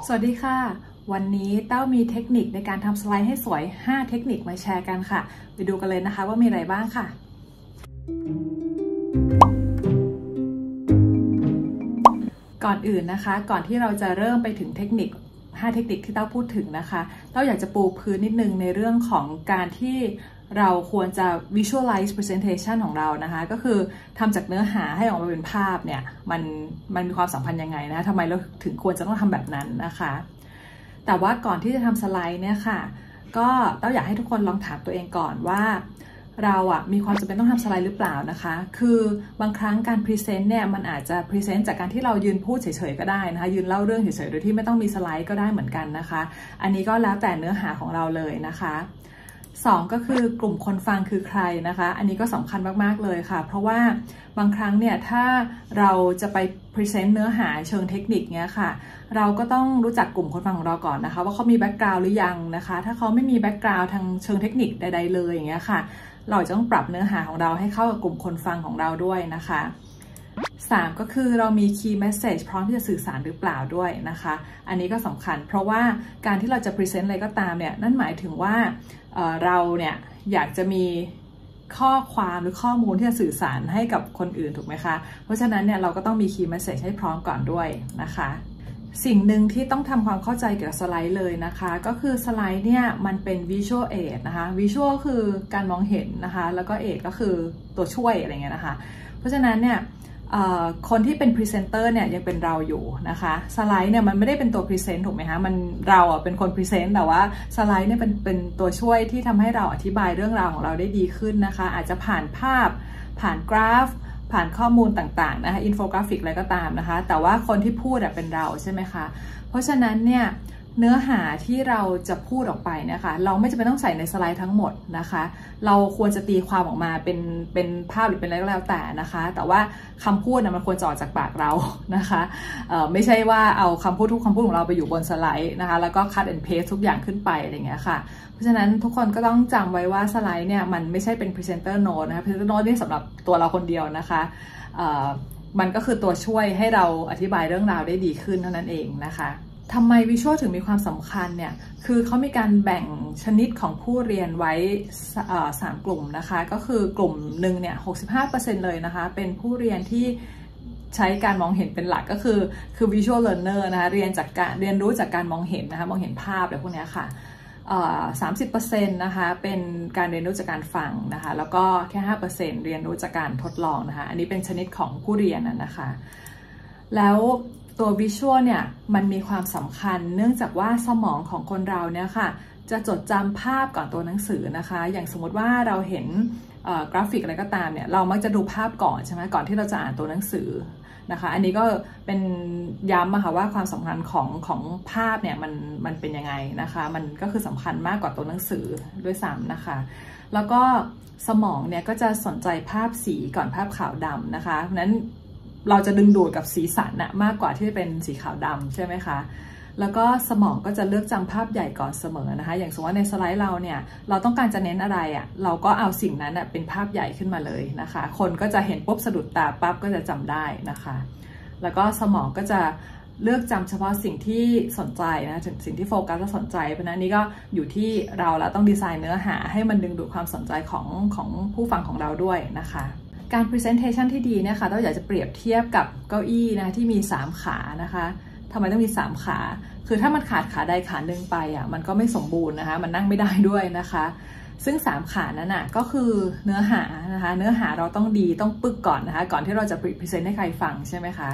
สวัสดีค่ะวันนี้เต้ามีเทคนิคในการทำสไลด์ให้สวย5เทคนิคมาแชร์กันค่ะไปดูกันเลยนะคะว่ามีอะไรบ้างค่ะก่อนอื่นนะคะก่อนที่เราจะเริ่มไปถึงเทคนิค5เทคนิคที่เต้าพูดถึงนะคะเต้าอยากจะปูพื้นนิดนึงในเรื่องของการที่เราควรจะ visualize presentation ของเรานะคะก็คือทำจากเนื้อหาให้ออกมาเป็นภาพเนี่ยมันมีความสัมพันธ์ยังไงนะทำไมเราถึงควรจะต้องทำแบบนั้นนะคะแต่ว่าก่อนที่จะทำสไลด์เนี่ยค่ะก็เต้าอยากให้ทุกคนลองถามตัวเองก่อนว่าเรามีความจำเป็นต้องทำสไลด์หรือเปล่านะคะคือบางครั้งการพรีเซนต์เนี่ยมันอาจจะพรีเซนต์จากการที่เรายืนพูดเฉยๆก็ได้นะคะยืนเล่าเรื่องเฉยๆโดยที่ไม่ต้องมีสไลด์ก็ได้เหมือนกันนะคะอันนี้ก็แล้วแต่เนื้อหาของเราเลยนะคะ2ก็คือกลุ่มคนฟังคือใครนะคะอันนี้ก็สำคัญมากๆเลยค่ะเพราะว่าบางครั้งเนี่ยถ้าเราจะไปพรีเซนต์เนื้อหาเชิงเทคนิคเนี้ยค่ะเราก็ต้องรู้จักกลุ่มคนฟังของเราก่อนนะคะว่าเขามีแบ็กกราวด์หรือยังนะคะถ้าเขาไม่มีแบ็กกราวด์ทางเชิงเทคนิคใดๆเลยอย่างเงี้ยค่ะเราจะต้องปรับเนื้อหาของเราให้เข้ากับกลุ่มคนฟังของเราด้วยนะคะ3ก็คือเรามี key message พร้อมที่จะสื่อสารหรือเปล่าด้วยนะคะอันนี้ก็สำคัญเพราะว่าการที่เราจะพรีเซนต์อะไรก็ตามเนี่ยนั่นหมายถึงว่าเราเนี่ยอยากจะมีข้อความหรือข้อมูลที่จะสื่อสารให้กับคนอื่นถูกไหมคะเพราะฉะนั้นเนี่ยเราก็ต้องมี key message ให้พร้อมก่อนด้วยนะคะสิ่งหนึ่งที่ต้องทำความเข้าใจเกี่ยวกับสไลด์เลยนะคะก็คือสไลด์เนี่ยมันเป็น visual aid นะคะ visual คือการมองเห็นนะคะแล้วก็ aid ก็คือตัวช่วยอะไรเงี้ยนะคะเพราะฉะนั้นเนี่ยคนที่เป็นพรีเซนเตอร์เนี่ยยังเป็นเราอยู่นะคะสไลด์เนี่ยมันไม่ได้เป็นตัวพรีเซนต์ถูกไหมคะเราเป็นคนพรีเซนต์แต่ว่าสไลด์เนี่ยเป็นตัวช่วยที่ทำให้เราอธิบายเรื่องราวของเราได้ดีขึ้นนะคะอาจจะผ่านภาพผ่านกราฟผ่านข้อมูลต่างๆนะคะอินโฟกราฟิกอะไรก็ตามนะคะแต่ว่าคนที่พูดเป็นเราใช่ไหมคะเพราะฉะนั้นเนี่ยเนื้อหาที่เราจะพูดออกไปนะคะเราไม่จำเป็นต้องใส่ในสไลด์ทั้งหมดนะคะเราควรจะตีความออกมาเป็นภาพหรือเป็นอะไรก็แล้วแต่นะคะแต่ว่าคำพูดมันควรจะออกจากปากเรานะคะไม่ใช่ว่าเอาคำพูดทุกคำพูดของเราไปอยู่บนสไลด์นะคะแล้วก็ cut and paste ทุกอย่างขึ้นไปอะไรอย่างเงี้ยค่ะเพราะฉะนั้นทุกคนก็ต้องจำไว้ว่าสไลด์เนี่ยมันไม่ใช่เป็น presenter note นะคะ presenter note นี่สำหรับตัวเราคนเดียวนะคะมันก็คือตัวช่วยให้เราอธิบายเรื่องราวได้ดีขึ้นเท่านั้นเองนะคะทำไมวิชวลถึงมีความสำคัญเนี่ยคือเขามีการแบ่งชนิดของผู้เรียนไว้3 กลุ่มนะคะก็คือกลุ่มหนึ่งเนี่ย 65% เลยนะคะเป็นผู้เรียนที่ใช้การมองเห็นเป็นหลักก็คือ visual learner นะคะเรียนรู้จากการมองเห็นนะคะมองเห็นภาพอะไรพวกนี้ค่ะ30% นะคะเป็นการเรียนรู้จากการฟังนะคะแล้วก็แค่ 5% เรียนรู้จากการทดลองนะคะอันนี้เป็นชนิดของผู้เรียนนะคะแล้วตัววิชวลเนี่ยมันมีความสำคัญเนื่องจากว่าสมองของคนเราเนี่ยค่ะจะจดจำภาพก่อนตัวหนังสือนะคะอย่างสมมติว่าเราเห็นกราฟิกอะไรก็ตามเนี่ยเรามักจะดูภาพก่อนใช่ไหมก่อนที่เราจะอ่านตัวหนังสือนะคะอันนี้ก็เป็นย้ำค่ะว่าความสำคัญของภาพเนี่ยมันเป็นยังไงนะคะมันก็คือสำคัญมากกว่าตัวหนังสือด้วยซ้ำนะคะแล้วก็สมองเนี่ยก็จะสนใจภาพสีก่อนภาพขาวดำนะคะเพราะฉะนั้นเราจะดึงดูดกับสีสันมากกว่าที่จะเป็นสีขาวดำใช่ไหมคะแล้วก็สมองก็จะเลือกจำภาพใหญ่ก่อนเสมอนะคะอย่างสมมติว่าในสไลด์เราเนี่ยเราต้องการจะเน้นอะไรเราก็เอาสิ่งนั้นเป็นภาพใหญ่ขึ้นมาเลยนะคะคนก็จะเห็นปุ๊บสะดุดตาปั๊บก็จะจำได้นะคะแล้วก็สมองก็จะเลือกจำเฉพาะสิ่งที่สนใจนะสิ่งที่โฟกัสและสนใจเพราะนั้นนี่ก็อยู่ที่เราแล้วต้องดีไซน์เนื้อหาให้มันดึงดูดความสนใจของผู้ฟังของเราด้วยนะคะการ presentation ที่ดีเนี่ยค่ะเราอยากจะเปรียบเทียบกับเก้าอี้นะที่มี3 ขานะคะทำไมต้องมี3 ขาคือถ้ามันขาดขาใดขาหนึ่งไปมันก็ไม่สมบูรณ์นะคะมันนั่งไม่ได้ด้วยนะคะซึ่ง3 ขานั้นก็คือเนื้อหานะคะเนื้อหาเราต้องดีต้องปึกก่อนนะคะก่อนที่เราจะพรีเซนต์ให้ใครฟังใช่ไหมคะ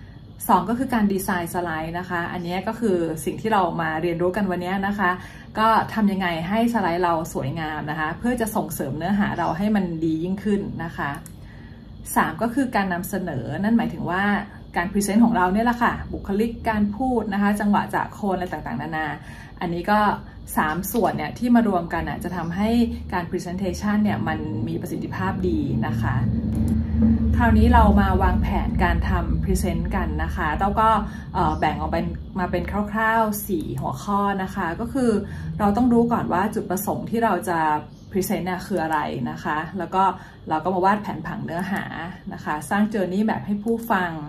2ก็คือการดีไซน์สไลด์นะคะอันนี้ก็คือสิ่งที่เรามาเรียนรู้กันวันนี้นะคะก็ทำยังไงให้สไลด์เราสวยงามนะคะเพื่อจะส่งเสริมเนื้อหาเราให้มันดียิ่งขึ้นนะคะ3ก็คือการนำเสนอนั่นหมายถึงว่าการพรีเซนต์ของเราเนี่ยแหละค่ะบุคลิกการพูดนะคะจังหวะจากโคนอะไรต่างๆนานาอันนี้ก็3 ส่วนเนี่ยที่มารวมกันจะทำให้การ presentation เนี่ยมันมีประสิทธิภาพดีนะคะคราวนี้เรามาวางแผนการทำ present กันนะคะเราก็แบ่งออกมาเป็นคร่าวๆ4 หัวข้อนะคะก็คือเราต้องรู้ก่อนว่าจุดประสงค์ที่เราจะพรีเซนต์คืออะไรนะคะแล้วก็เราก็มาวาดแผนผังเนื้อหานะคะสร้าง journey map ให้ผู้ฟัง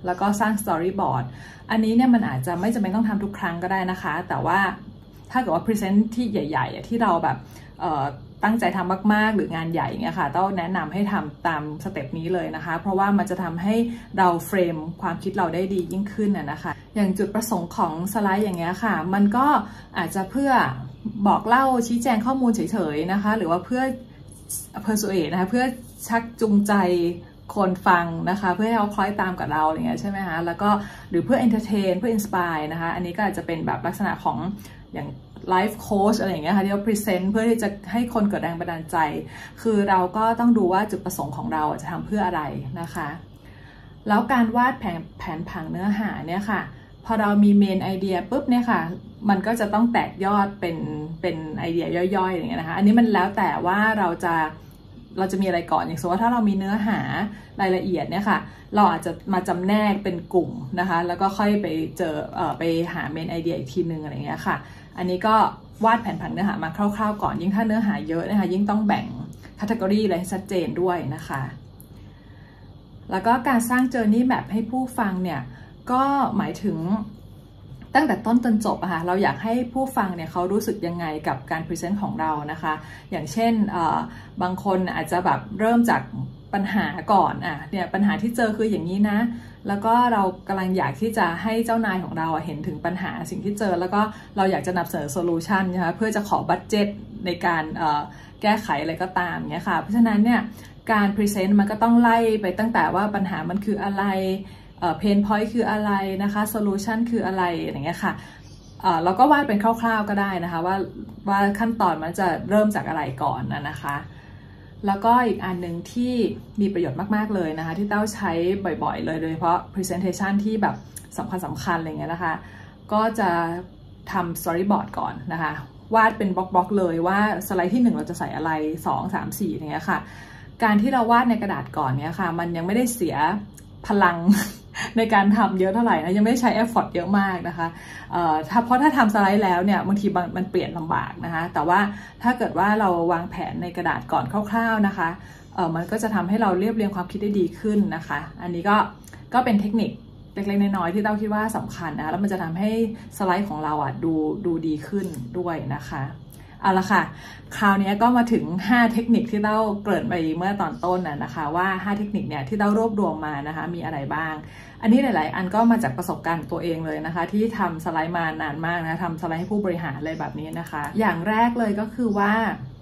แล้วก็สร้าง storyboard อันนี้เนี่ยมันอาจจะไม่จำเป็นต้องทำทุกครั้งก็ได้นะคะแต่ว่าถ้าเกิดว่า present ที่ใหญ่ๆที่เราแบบตั้งใจทำมากๆหรืองานใหญ่เงี้ยค่ะต้องแนะนำให้ทำตามสเต็ปนี้เลยนะคะเพราะว่ามันจะทำให้เราเฟรมความคิดเราได้ดียิ่งขึ้นนะคะอย่างจุดประสงค์ของสไลด์อย่างเงี้ยค่ะมันก็อาจจะเพื่อบอกเล่าชี้แจงข้อมูลเฉยๆนะคะหรือว่าเพื่อ persuade นะคะเพื่อชักจูงใจคนฟังนะคะเพื่อให้เขาคล้อยตามกับเราอะไรเงี้ยใช่ไหมคะแล้วก็หรือเพื่อ entertain เพื่อ inspire นะคะอันนี้ก็อาจจะเป็นแบบลักษณะของอย่างไลฟ์โค้ชอะไรอย่างเงี้ยค่ะที่เราพรีเซนต์เพื่อที่จะให้คนเกิดแรงบันดาลใจคือเราก็ต้องดูว่าจุดประสงค์ของเราจะทำเพื่ออะไรนะคะแล้วการวาดแผนผังเนื้อหาเนี่ยค่ะพอเรามีเมนไอเดียปุ๊บเนี่ยค่ะมันก็จะต้องแตกยอดเป็นไอเดียย่อยๆอย่างเงี้ยนะคะอันนี้มันแล้วแต่ว่าเราจะมีอะไรก่อนอย่างสมมติว่าถ้าเรามีเนื้อหารายละเอียดเนี่ยค่ะเราอาจจะมาจำแนกเป็นกลุ่มนะคะแล้วก็ค่อยไปไปหาเมนไอเดียอีกทีนึงอะไรอย่างเงี้ยค่ะอันนี้ก็วาดแผนผังเนื้อหามาคร่าวๆก่อนยิ่งถ้าเนื้อหาเยอะนะคะยิ่งต้องแบ่งแคตตากรีอะไรให้ชัดเจนด้วยนะคะแล้วก็การสร้าง Journey Map ให้ผู้ฟังเนี่ยก็หมายถึงตั้งแต่ต้นจนจบอะค่ะเราอยากให้ผู้ฟังเนี่ยเขารู้สึกยังไงกับการพรีเซนต์ของเรานะคะอย่างเช่นบางคนอาจจะแบบเริ่มจากปัญหาก่อนเนี่ยปัญหาที่เจอคืออย่างนี้นะแล้วก็เรากำลังอยากที่จะให้เจ้านายของเราเห็นถึงปัญหาสิ่งที่เจอแล้วก็เราอยากจะนำเสนอโซลูชันนะคะเพื่อจะขอบัดเจ็ตในการแก้ไขอะไรก็ตามเนี่ยค่ะเพราะฉะนั้นเนี่ยการพรีเซนต์มันก็ต้องไล่ไปตั้งแต่ว่าปัญหามันคืออะไรเพนพอยต์คืออะไรนะคะโซลูชันคืออะไรอย่างเงี้ยค่ะเราก็วาดเป็นคร่าวๆก็ได้นะคะว่าขั้นตอนมันจะเริ่มจากอะไรก่อนนะคะแล้วก็อีกอันหนึ่งที่มีประโยชน์มากๆเลยนะคะที่เต้าใช้บ่อยๆเลยโดยเฉพาะ presentation ที่แบบสำคัญอะไรเงี้ยนะคะก็จะทำ storyboard ก่อนนะคะวาดเป็นบล็อกๆเลยว่าสไลด์ที่1เราจะใส่อะไร2 3 4อย่างเงี้ยค่ะการที่เราวาดในกระดาษก่อนเนี้ยค่ะมันยังไม่ได้เสียพลัง ในการทำเยอะเท่าไหร่นะยังไม่ได้ใช้ effort เยอะมากนะคะเพราะถ้าทำสไลด์แล้วเนี่ยบางทีมันเปลี่ยนลำบากนะคะแต่ว่าถ้าเกิดว่าเราวางแผนในกระดาษก่อนคร่าวๆนะคะมันก็จะทำให้เราเรียบเรียงความคิดได้ดีขึ้นนะคะอันนี้ก็เป็นเทคนิคเล็กๆน้อยๆที่เต้าคิดว่าสำคัญนะแล้วมันจะทำให้สไลด์ของเราดูดีขึ้นด้วยนะคะเอาละค่ะคราวนี้ก็มาถึง5เทคนิคที่เต้าเกริ่นไปเมื่อตอนต้นนะคะว่า5เทคนิคเนี่ยที่เต้ารวบรวมมานะคะมีอะไรบ้างอันนี้หลายๆอันก็มาจากประสบการณ์ตัวเองเลยนะคะที่ทำสไลด์มานานมากนะทำสไลด์ให้ผู้บริหารอะไรแบบนี้นะคะอย่างแรกเลยก็คือว่า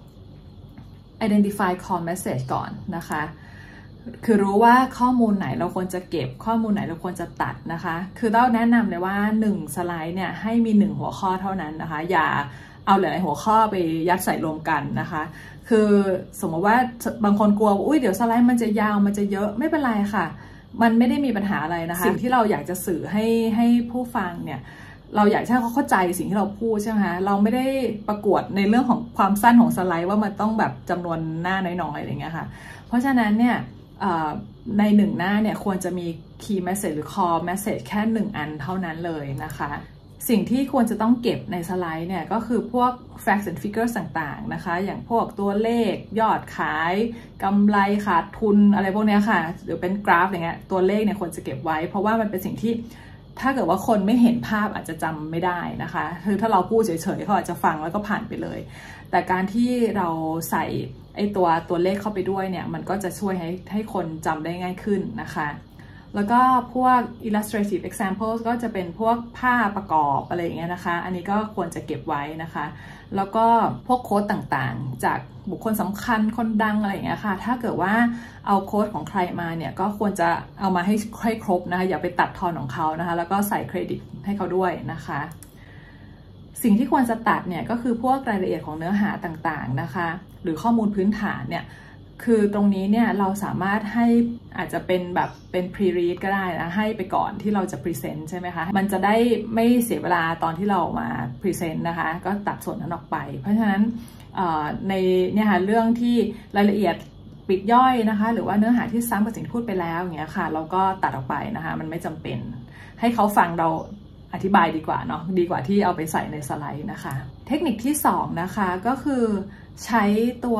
identify core message ก่อนนะคะคือรู้ว่าข้อมูลไหนเราควรจะเก็บข้อมูลไหนเราควรจะตัดนะคะคือเต้าแนะนำเลยว่า1สไลด์เนี่ยให้มี1หัวข้อเท่านั้นนะคะอย่าเอาหลายๆหัวข้อไปยัดใส่รวมกันนะคะคือสมมติว่าบางคนกลัวอุ้ยเดี๋ยวสไลด์มันจะยาวมันจะเยอะไม่เป็นไรค่ะมันไม่ได้มีปัญหาอะไรนะคะสิ่งที่เราอยากจะสื่อให้ผู้ฟังเนี่ยเราอยากให้เขาเข้าใจสิ่งที่เราพูดใช่ไหมคะเราไม่ได้ประกวดในเรื่องของความสั้นของสไลด์ว่ามันต้องแบบจำนวนหน้าน้อยๆอะไรเงี้ยค่ะเพราะฉะนั้นเนี่ยใน1หน้าเนี่ยควรจะมี key message หรือ core message แค่1อันเท่านั้นเลยนะคะสิ่งที่ควรจะต้องเก็บในสไลด์เนี่ยก็คือพวก facts and figures ต่างๆนะคะอย่างพวกตัวเลขยอดขายกำไรขาดทุนอะไรพวกนี้ค่ะหรือเป็นกราฟอย่างเงี้ยตัวเลขเนี่ยควรจะเก็บไว้เพราะว่ามันเป็นสิ่งที่ถ้าเกิดว่าคนไม่เห็นภาพอาจจะจำไม่ได้นะคะคือถ้าเราพูดเฉยๆเขาอาจจะฟังแล้วก็ผ่านไปเลยแต่การที่เราใส่ไอ้ตัวเลขเข้าไปด้วยเนี่ยมันก็จะช่วยให้คนจำได้ง่ายขึ้นนะคะแล้วก็พวก illustrative examples ก็จะเป็นพวกภาพประกอบอะไรอย่างเงี้ยนะคะอันนี้ก็ควรจะเก็บไว้นะคะแล้วก็พวกโค้ดต่างๆจากบุคคลสำคัญคนดังอะไรอย่างเงี้ยค่ะถ้าเกิดว่าเอาโค้ดของใครมาเนี่ยก็ควรจะเอามาให้ครบนะคะอย่าไปตัดทอนของเขานะคะแล้วก็ใส่เครดิตให้เขาด้วยนะคะสิ่งที่ควรจะตัดเนี่ยก็คือพวกรายละเอียดของเนื้อหาต่างๆนะคะหรือข้อมูลพื้นฐานเนี่ยคือตรงนี้เนี่ยเราสามารถให้อาจจะเป็นแบบเป็น pre-read ก็ได้นะให้ไปก่อนที่เราจะ present ใช่ไหมคะมันจะได้ไม่เสียเวลาตอนที่เรามา present นะคะก็ตัดส่วนนั้นออกไปเพราะฉะนั้นในเนี่ยค่ะเรื่องที่รายละเอียดปิดย่อยนะคะหรือว่าเนื้อหาที่ซ้ำกับสิ่งที่พูดไปแล้วอย่างเงี้ยค่ะเราก็ตัดออกไปนะคะมันไม่จำเป็นให้เขาฟังเราอธิบายดีกว่าเนาะดีกว่าที่เอาไปใส่ในสไลด์นะคะเทคนิคที่2นะคะก็คือใช้ตัว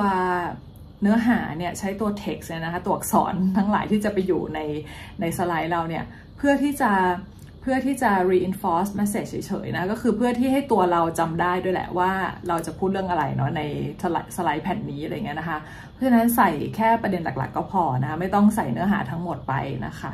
เนื้อหาเนี่ยใช้ตัว text เนี่ยนะคะตัวอักษรทั้งหลายที่จะไปอยู่ในสไลด์เราเนี่ยพื่อที่จะ reinforce message เฉยๆนะก็คือเพื่อที่ให้ตัวเราจำได้ด้วยแหละว่าเราจะพูดเรื่องอะไรเนาะในสไลด์แผ่นนี้อะไรเงี้ยนะคะเพราะฉะนั้นใส่แค่ประเด็นหลักๆก็พอนะคะไม่ต้องใส่เนื้อหาทั้งหมดไปนะคะ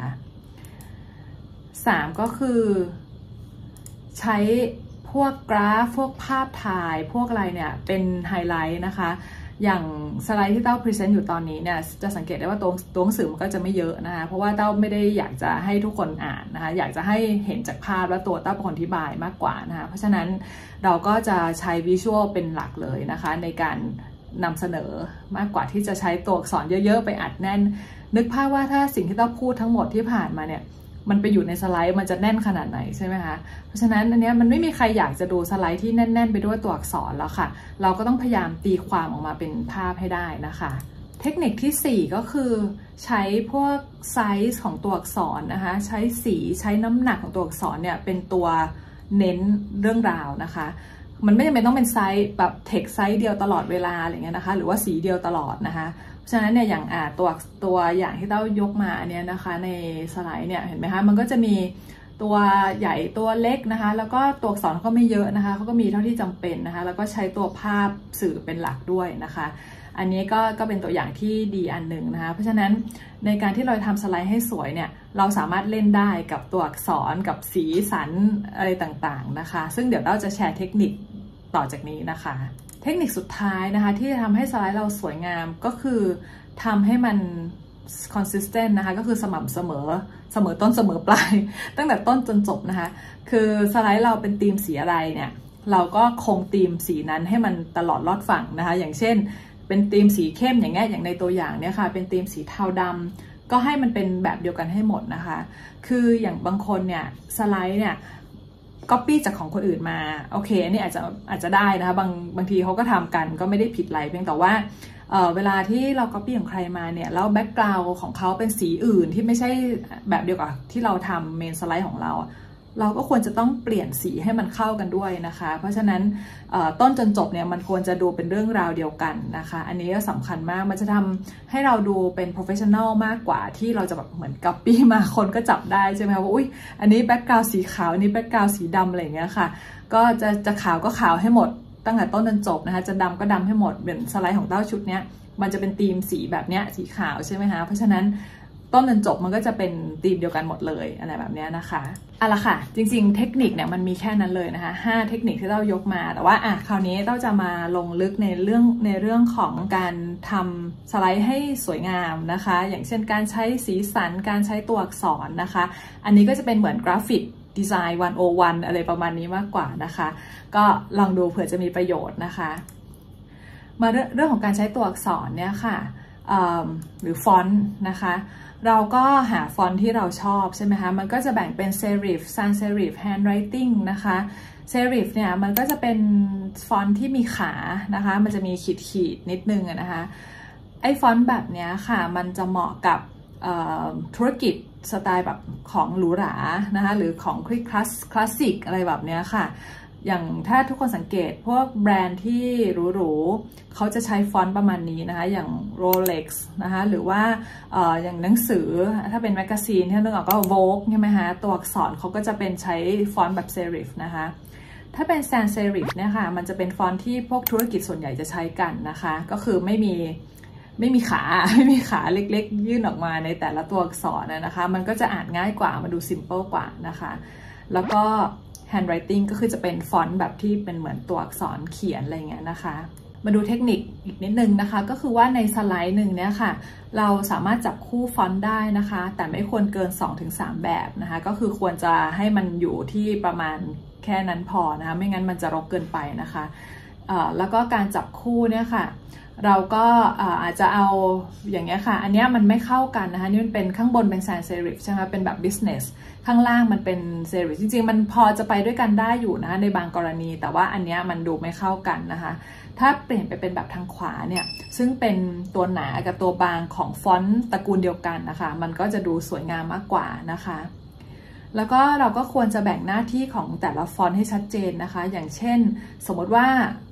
3ก็คือใช้พวกกราฟพวกภาพถ่ายพวกอะไรเนี่ยเป็นไฮไลท์นะคะอย่างสไลด์ที่เต้าพรีเซนต์อยู่ตอนนี้เนี่ยจะสังเกตได้ว่าตัวหนังสือมันก็จะไม่เยอะนะคะเพราะว่าเต้าไม่ได้อยากจะให้ทุกคนอ่านนะคะอยากจะให้เห็นจากภาพและตัวเต้าเป็นคนอธิบายมากกว่านะคะเพราะฉะนั้นเราก็จะใช้วิชวลเป็นหลักเลยนะคะในการนำเสนอมากกว่าที่จะใช้ตัวอักษรเยอะๆไปอัดแน่นนึกภาพว่าถ้าสิ่งที่เต้าพูดทั้งหมดที่ผ่านมาเนี่ยมันไปอยู่ในสไลด์มันจะแน่นขนาดไหนใช่ไหมคะเพราะฉะนั้นอันนี้มันไม่มีใครอยากจะดูสไลด์ที่แน่นๆไปด้วยตัวอักษรแล้วค่ะเราก็ต้องพยายามตีความออกมาเป็นภาพให้ได้นะคะเทคนิคที่4ก็คือใช้พวกไซส์ของตัวอักษรนะคะใช้สีใช้น้ำหนักของตัวอักษรเนี่ยเป็นตัวเน้นเรื่องราวนะคะมันไม่จำเป็นต้องเป็นไซส์แบบเทคไซส์เดียวตลอดเวลาอะไรเงี้ยนะคะหรือว่าสีเดียวตลอดนะคะฉะนั้นเนี่ยอย่างตัวอย่างที่เต้ายกมาเนี่ยนะคะในสไลด์เนี่ยเห็นไหมคะมันก็จะมีตัวใหญ่ตัวเล็กนะคะแล้วก็ตัวอักษรก็ไม่เยอะนะคะเขาก็มีเท่าที่จำเป็นนะคะแล้วก็ใช้ตัวภาพสื่อเป็นหลักด้วยนะคะอันนี้ก็เป็นตัวอย่างที่ดีอันหนึ่งนะคะเพราะฉะนั้นในการที่เราทำสไลด์ให้สวยเนี่ยเราสามารถเล่นได้กับตัวอักษรกับสีสันอะไรต่างๆนะคะซึ่งเดี๋ยวเราจะแชร์เทคนิคต่อจากนี้นะคะเทคนิคสุดท้ายนะคะที่จะทำให้สไลด์เราสวยงามก็คือทำให้มัน consistent นะคะก็คือสม่ำเสมอต้นเสมอปลาย ตั้งแต่ต้นจนจบนะคะคือสไลด์เราเป็นธีมสีอะไรเนี่ยเราก็คงธีมสีนั้นให้มันตลอดรอดฝั่งนะคะอย่างเช่นเป็นธีมสีเข้มอย่างเงี้ยอย่างในตัวอย่างเนี่ยค่ะเป็นธีมสีเทาดำก็ให้มันเป็นแบบเดียวกันให้หมดนะคะคืออย่างบางคนเนี่ยสไลด์เนี่ยcopy จากของคนอื่นมาโอเคอันนี้อาจจะได้นะคะบางทีเขาก็ทำกันก็ไม่ได้ผิดอะไรเพียงแต่ว่าเวลาที่เรา copy ของใครมาเนี่ยแล้ว background ของเขาเป็นสีอื่นที่ไม่ใช่แบบเดียวกับที่เราทำ main slide ของเราก็ควรจะต้องเปลี่ยนสีให้มันเข้ากันด้วยนะคะเพราะฉะนั้นต้นจนจบเนี่ยมันควรจะดูเป็นเรื่องราวเดียวกันนะคะอันนี้ก็สำคัญมากมันจะทำให้เราดูเป็น professional มากกว่าที่เราจะแบบเหมือน copy มาคนก็จับได้ใช่ไหมคะว่าอุ๊ยอันนี้ background สีขาวอันนี้ background สีดำอะไรอย่างเงี้ยค่ะก็จะขาวก็ขาวให้หมดตั้งแต่ต้นจนจบนะคะจะดำก็ดำให้หมดเหมือนสไลด์ของเต้าชุดเนี้ยมันจะเป็นธีมสีแบบเนี้ยสีขาวใช่ไหมคะเพราะฉะนั้นต้นจนจบมันก็จะเป็นธีมเดียวกันหมดเลยอะไรแบบนี้นะคะเอาละค่ะจริงๆเทคนิคเนี่ยมันมีแค่นั้นเลยนะคะ5เทคนิคที่เรายกมาแต่ว่าคราวนี้เราจะมาลงลึกในเรื่องของการทำสไลด์ให้สวยงามนะคะอย่างเช่นการใช้สีสันการใช้ตัวอักษรนะคะอันนี้ก็จะเป็นเหมือนกราฟิกดีไซน์101อะไรประมาณนี้มากกว่านะคะก็ลองดูเผื่อจะมีประโยชน์นะคะมาเรื่องของการใช้ตัวอักษรเนี่ยค่ะหรือฟอนต์นะคะเราก็หาฟอนต์ที่เราชอบใช่ไหมคะมันก็จะแบ่งเป็น serif sans serif handwriting นะคะ serif เนี่ยมันก็จะเป็นฟอนต์ที่มีขานะคะมันจะมีขีดนิดนึงนะคะไอ้ฟอนต์แบบนี้ค่ะมันจะเหมาะกับธุรกิจสไตล์แบบของหรูหรานะคะหรือของคลาสสิกอะไรแบบนี้ค่ะอย่างถ้าทุกคนสังเกตพวกแบรนด์ที่หรูๆเขาจะใช้ฟอนต์ประมาณนี้นะคะอย่าง Rolex นะคะหรือว่าอย่างหนังสือถ้าเป็นแมกกาซีนที่นึกออกก็ Vogue ใช่ไหมคะตัวอักษรเขาก็จะเป็นใช้ฟอนต์แบบ serif นะคะถ้าเป็น sans serif เนี่ยค่ะมันจะเป็นฟอนต์ที่พวกธุรกิจส่วนใหญ่จะใช้กันนะคะก็คือไม่มีขาเล็กๆยื่นออกมาในแต่ละตัวอักษรนะคะมันก็จะอ่านง่ายกว่ามาดู simple กว่านะคะแล้วก็ handwriting ก็คือจะเป็นฟอนต์แบบที่เป็นเหมือนตัวอักษรเขียนอะไรเงี้ยนะคะมาดูเทคนิคอีกนิดนึงนะคะก็คือว่าในสไลด์หนึ่งเนี่ยค่ะเราสามารถจับคู่ฟอนต์ได้นะคะแต่ไม่ควรเกิน 2-3 แบบนะคะก็คือควรจะให้มันอยู่ที่ประมาณแค่นั้นพอนะคะไม่งั้นมันจะรกเกินไปนะคะแล้วก็การจับคู่เนี่ยค่ะเราก็อาจจะเอาอย่างเงี้ยค่ะอันนี้มันไม่เข้ากันนะคะนี่มันเป็นข้างบนเป็น sans serif ใช่ไหมเป็นแบบ business ข้างล่างมันเป็น serif จริงๆมันพอจะไปด้วยกันได้อยู่นะในบางกรณีแต่ว่าอันนี้มันดูไม่เข้ากันนะคะถ้าเปลี่ยนไปเป็นแบบทางขวาเนี่ยซึ่งเป็นตัวหนากับตัวบางของฟอนต์ตระกูลเดียวกันนะคะมันก็จะดูสวยงามมากกว่านะคะแล้วก็เราก็ควรจะแบ่งหน้าที่ของแต่ละฟอนต์ให้ชัดเจนนะคะอย่างเช่นสมมติว่า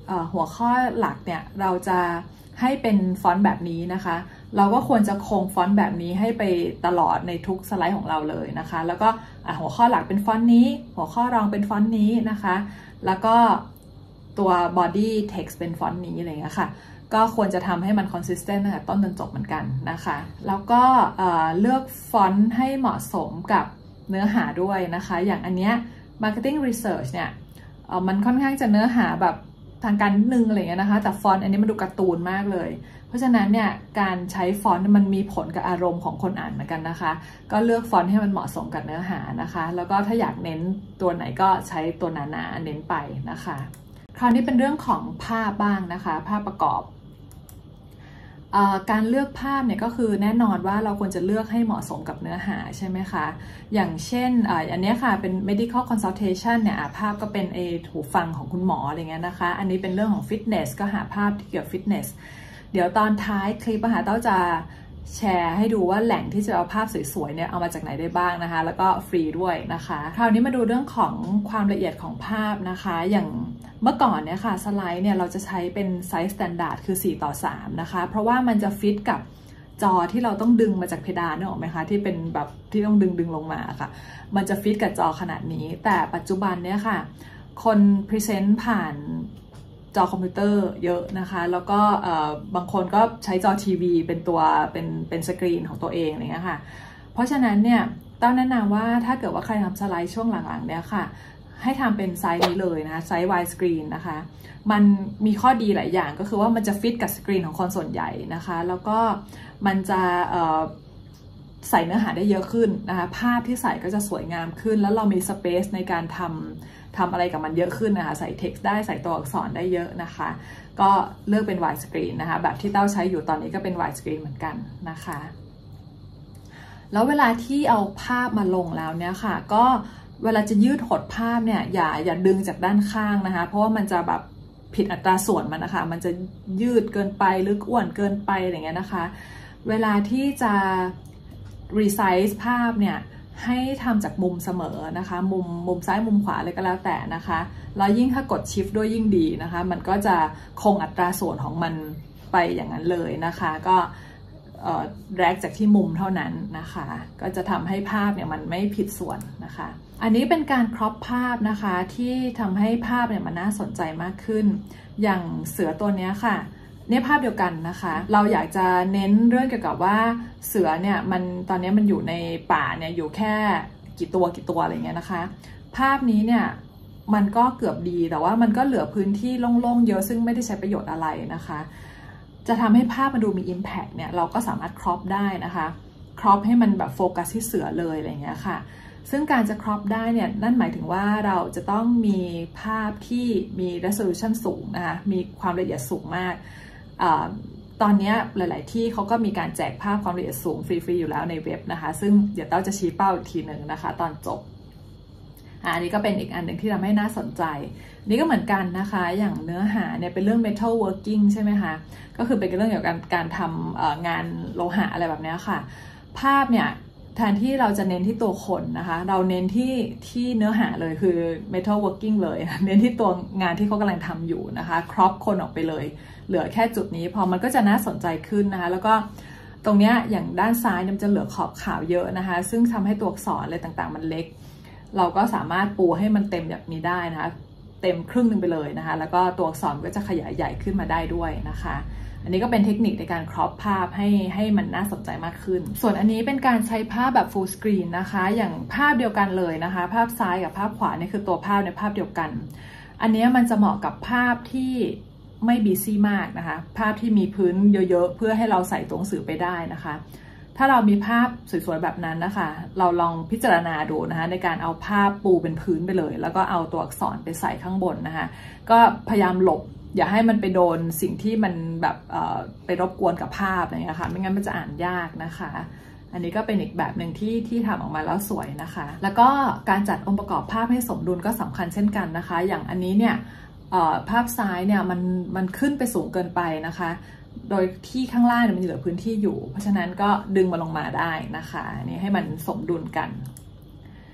หัวข้อหลักเนี่ยเราจะให้เป็นฟอนต์แบบนี้นะคะเราก็ควรจะคงฟอนต์แบบนี้ให้ไปตลอดในทุกสไลด์ของเราเลยนะคะแล้วก็หัวข้อหลักเป็นฟอนต์นี้หัวข้อรองเป็นฟอนต์นี้นะคะแล้วก็ตัว body text เป็นฟอนต์นี้อะไรอย่างเงี้ยค่ะก็ควรจะทำให้มัน consistent ตั้งแต่ต้นจนจบเหมือนกันนะคะแล้วก็เลือกฟอนต์ให้เหมาะสมกับเนื้อหาด้วยนะคะอย่างอันเนี้ย marketing research เนี่ยมันค่อนข้างจะเนื้อหาแบบทางการนิดนึงอะไรเงี้ยนะคะแต่ฟอนต์อันนี้มันดูการ์ตูนมากเลยเพราะฉะนั้นเนี่ยการใช้ฟอนต์มันมีผลกับอารมณ์ของคนอ่านเหมือนกันนะคะก็เลือกฟอนต์ให้มันเหมาะสมกับเนื้อหานะคะแล้วก็ถ้าอยากเน้นตัวไหนก็ใช้ตัวหนาๆเน้นไปนะคะคราวนี้เป็นเรื่องของภาพบ้างนะคะภาพประกอบการเลือกภาพเนี่ยก็คือแน่นอนว่าเราควรจะเลือกให้เหมาะสมกับเนื้อหาใช่ไหมคะอย่างเช่นอันนี้ค่ะเป็น medical consultation เนี่ยภาพก็เป็นหูฟังของคุณหมออะไรเงี้ยนะคะอันนี้เป็นเรื่องของ fitness ก็หาภาพที่เกี่ยวกับ fitness เดี๋ยวตอนท้ายคลิปเต้าจะแชร์ให้ดูว่าแหล่งที่จะเอาภาพสวยๆเนี่ยเอามาจากไหนได้บ้างนะคะแล้วก็ฟรีด้วยนะคะคราวนี้มาดูเรื่องของความละเอียดของภาพนะคะอย่างเมื่อก่อนเนี่ยค่ะสไลด์เนี่ยเราจะใช้เป็นไซส์สแตนดาร์ดคือ4:3นะคะเพราะว่ามันจะฟิตกับจอที่เราต้องดึงมาจากเพดานนึกออกไหมคะที่เป็นแบบที่ต้องดึงลงมาค่ะมันจะฟิตกับจอขนาดนี้แต่ปัจจุบันเนี่ยค่ะคนพรีเซนต์ผ่านจอคอมพิวเตอร์เยอะนะคะแล้วก็บางคนก็ใช้จอทีวีเป็นตัวเป็นสกรีนของตัวเองอะไรเงี้ยค่ะเพราะฉะนั้นเนี่ยต้องแนะนำว่าถ้าเกิดว่าใครทำสไลด์ช่วงหลังๆเนี่ยค่ะให้ทำเป็นไซส์นี้เลยนะคะไซส์ wide screen นะคะมันมีข้อดีหลายอย่างก็คือว่ามันจะฟิตกับสกรีนของคนส่วนใหญ่นะคะแล้วก็มันจะใส่เนื้อหาได้เยอะขึ้นนะคะภาพที่ใส่ก็จะสวยงามขึ้นแล้วเรามีสเปซในการทำอะไรกับมันเยอะขึ้นนะคะใส่ text ได้ใส่ตัวอักษรได้เยอะนะคะก็เลือกเป็น wide screen นะคะแบบที่เต้าใช้อยู่ตอนนี้ก็เป็น wide screen เหมือนกันนะคะแล้วเวลาที่เอาภาพมาลงแล้วเนี่ยค่ะก็เวลาจะยืดหดภาพเนี่ยอย่าดึงจากด้านข้างนะคะเพราะว่ามันจะแบบผิดอัตราส่วนมันนะคะมันจะยืดเกินไปหรืออ้วนเกินไปอะไรเงี้ยนะคะเวลาที่จะรีไซส์ภาพเนี่ยให้ทำจากมุมเสมอนะคะมุมซ้ายมุมขวาอะไรก็แล้วแต่นะคะแล้วยิ่งถ้ากด Shift ด้วยยิ่งดีนะคะมันก็จะคงอัตราส่วนของมันไปอย่างนั้นเลยนะคะก็แรกจากที่มุมเท่านั้นนะคะก็จะทำให้ภาพเนี่ยมันไม่ผิดส่วนนะคะอันนี้เป็นการครอปภาพนะคะที่ทำให้ภาพเนี่ยมันน่าสนใจมากขึ้นอย่างเสือตัวนี้ค่ะเนี่ยภาพเดียวกันนะคะเราอยากจะเน้นเรื่องเกี่ยวกับว่าเสือเนี่ยมันตอนนี้มันอยู่ในป่าเนี่ยอยู่แค่กี่ตัวอะไรเงี้ยนะคะภาพนี้เนี่ยมันก็เกือบดีแต่ว่ามันก็เหลือพื้นที่โล่งๆเยอะซึ่งไม่ได้ใช้ประโยชน์อะไรนะคะจะทำให้ภาพมันดูมี impact เนี่ยเราก็สามารถครอปได้นะคะครอปให้มันแบบโฟกัสที่เสือเลยอะไรเงี้ยค่ะซึ่งการจะครอปได้เนี่ยนั่นหมายถึงว่าเราจะต้องมีภาพที่มี resolution สูงนะคะมีความละเอียดสูงมากตอนนี้หลายๆที่เขาก็มีการแจกภาพความละเอียดสูงฟรีๆอยู่แล้วในเว็บนะคะซึ่งเดี๋ยวเต้าจะชี้เป้าอีกทีหนึ่งนะคะตอนจบอันนี้ก็เป็นอีกอันหนึ่งที่ทำให้น่าสนใจนี่ก็เหมือนกันนะคะอย่างเนื้อหาเนี่ยเป็นเรื่อง metal working ใช่ไหมคะก็คือเป็นเรื่องเกี่ยวกับการทำงานโลหะอะไรแบบนี้ค่ะภาพเนี่ยแทนที่เราจะเน้นที่ตัวคนนะคะเราเน้นที่เนื้อหาเลยคือ metal working เลยเน้นที่ตัวงานที่เขากำลังทำอยู่นะคะครอปคนออกไปเลยเหลือแค่จุดนี้พอมันก็จะน่าสนใจขึ้นนะคะแล้วก็ตรงนี้อย่างด้านซ้ายมันจะเหลือขอบขาวเยอะนะคะซึ่งทำให้ตัวอักษรอะไรต่างๆมันเล็กเราก็สามารถปูให้มันเต็มแบบนี้ได้นะคะเต็มครึ่งหนึ่งไปเลยนะคะแล้วก็ตัวอักษรก็จะขยายใหญ่ขึ้นมาได้ด้วยนะคะอันนี้ก็เป็นเทคนิคในการครอปภาพให้มันน่าสนใจมากขึ้นส่วนอันนี้เป็นการใช้ภาพแบบ full screen นะคะอย่างภาพเดียวกันเลยนะคะภาพซ้ายกับภาพขวานี่คือตัวภาพในภาพเดียวกันอันนี้มันจะเหมาะกับภาพที่ไม่บีซี่มากนะคะภาพที่มีพื้นเยอะๆเพื่อให้เราใส่ตัวหนังสือไปได้นะคะถ้าเรามีภาพสวยๆแบบนั้นนะคะเราลองพิจารณาดูนะคะในการเอาภาพปูเป็นพื้นไปเลยแล้วก็เอาตัวอักษรไปใส่ข้างบนนะคะก็พยายามหลบอย่าให้มันไปโดนสิ่งที่มันแบบไปรบกวนกับภาพอะไรเงี้ยค่ะไม่งั้นมันจะอ่านยากนะคะอันนี้ก็เป็นอีกแบบหนึ่งที่ทำออกมาแล้วสวยนะคะแล้วก็การจัดองค์ประกอบภาพให้สมดุลก็สำคัญเช่นกันนะคะอย่างอันนี้เนี่ยภาพซ้ายเนี่ยมันขึ้นไปสูงเกินไปนะคะโดยที่ข้างล่างมันเหลือพื้นที่อยู่เพราะฉะนั้นก็ดึงมาลงมาได้นะคะอันนี้ให้มันสมดุลกัน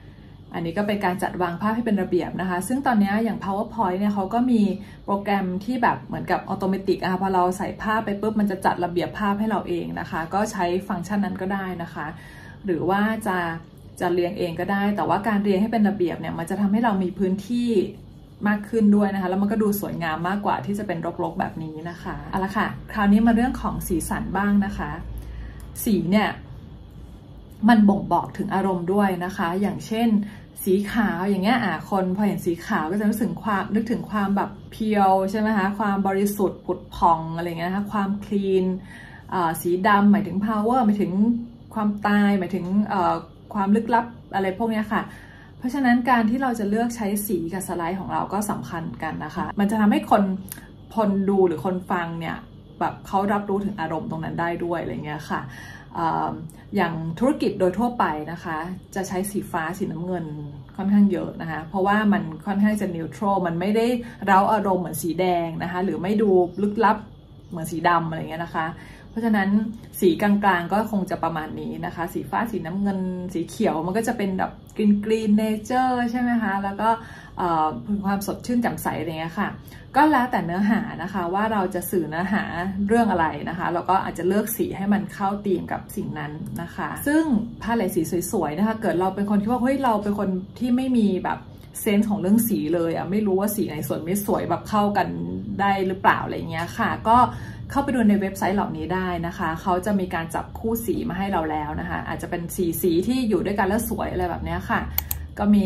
อันนี้ก็เป็นการจัดวางภาพให้เป็นระเบียบนะคะซึ่งตอนนี้อย่าง PowerPoint เนี่ยเขาก็มีโปรแกรมที่แบบเหมือนกับอัตโนมัติพอเราใส่ภาพไปปุ๊บมันจะจัดระเบียบภาพให้เราเองนะคะก็ใช้ฟังก์ชันนั้นก็ได้นะคะหรือว่าจะเรียงเองก็ได้แต่ว่าการเรียงให้เป็นระเบียบเนี่ยมันจะทำให้เรามีพื้นที่มากขึ้นด้วยนะคะแล้วมันก็ดูสวยงามมากกว่าที่จะเป็นรกๆแบบนี้นะคะเอาละค่ะคราวนี้มาเรื่องของสีสันบ้างนะคะสีเนี่ยมันบ่งบอกถึงอารมณ์ด้วยนะคะอย่างเช่นสีขาวอย่างเงี้ยคนพอเห็นสีขาวก็จะนึกถึงความแบบเพียวใช่ไหมคะความบริสุทธิ์ผุดผ่องอะไรเงี้ยนะคะความคลีนสีดำหมายถึง power หมายถึงความตายหมายถึงความลึกลับอะไรพวกนี้ค่ะเพราะฉะนั้นการที่เราจะเลือกใช้สีกับสไลด์ของเราก็สำคัญกันนะคะมันจะทำให้คนดูหรือคนฟังเนี่ยแบบเขารับรู้ถึงอารมณ์ตรงนั้นได้ด้วยอะไรเงี้ยค่ะอย่างธุรกิจโดยทั่วไปนะคะจะใช้สีฟ้าสีน้ำเงินค่อนข้างเยอะนะคะเพราะว่ามันค่อนข้างจะนิวทรัลมันไม่ได้เร้าอารมณ์เหมือนสีแดงนะคะหรือไม่ดูลึกลับเหมือนสีดำอะไรเงี้ยนะคะเพราะฉะนั้นสีกลางๆก็คงจะประมาณนี้นะคะสีฟ้าสีน้ำเงินสีเขียวมันก็จะเป็นแบบกรีนเนเจอร์ใช่ไหมคะแล้วก็ความสดชื่นแจ่มใสอะไรเงี้ยค่ะก็แล้วแต่เนื้อหานะคะว่าเราจะสื่อเนื้อหาเรื่องอะไรนะคะเราก็อาจจะเลือกสีให้มันเข้าธีมกับสิ่งนั้นนะคะซึ่งพาเลตสีสวยๆนะคะเกิดเราเป็นคนคิดว่าเฮ้ยเราเป็นคนที่ไม่มีแบบเซนส์ของเรื่องสีเลยไม่รู้ว่าสีไหนสวยไม่สวยแบบเข้ากันได้หรือเปล่าอะไรเงี้ยค่ะก็เข้าไปดูในเว็บไซต์เหล่านี้ได้นะคะเขาจะมีการจับคู่สีมาให้เราแล้วนะคะอาจจะเป็นสีที่อยู่ด้วยกันแล้วสวยอะไรแบบนี้ค่ะก็มี